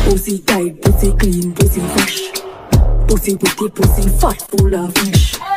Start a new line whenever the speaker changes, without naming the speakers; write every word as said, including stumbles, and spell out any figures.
Pussy tight, pussy clean, pussy fresh. Pussy pretty, pussy fat, full of fish.